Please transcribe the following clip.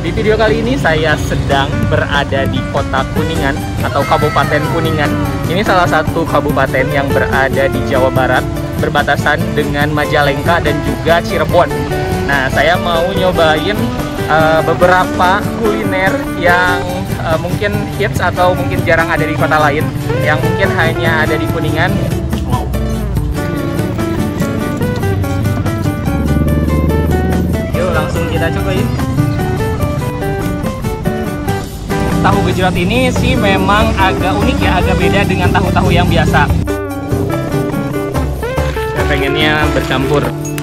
Di video kali ini saya sedang berada di kota Kuningan atau Kabupaten Kuningan. Ini salah satu kabupaten yang berada di Jawa Barat, berbatasan dengan Majalengka dan juga Cirebon. Nah, saya mau nyobain beberapa kuliner yang mungkin hits atau mungkin jarang ada di kota lain, yang mungkin hanya ada di Kuningan. Yuk langsung kita cobain. Tahu gejrot ini sih memang agak unik ya, agak beda dengan tahu-tahu yang biasa. Saya pengennya bercampur.